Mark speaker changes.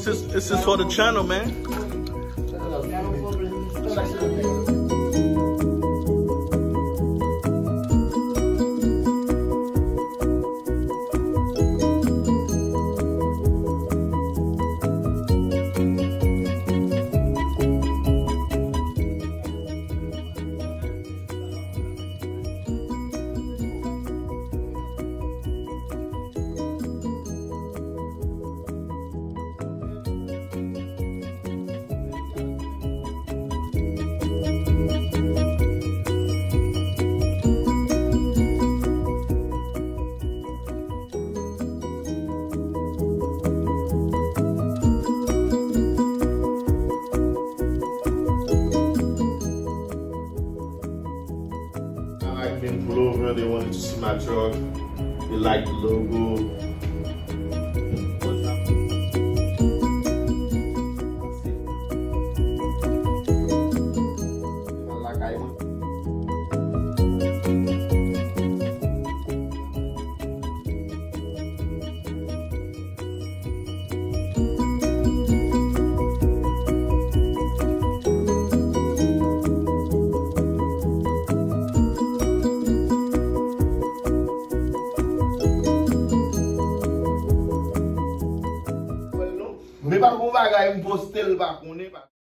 Speaker 1: This is for the channel, man. I've been pulled over, they wanted to see my truck, they liked the logo.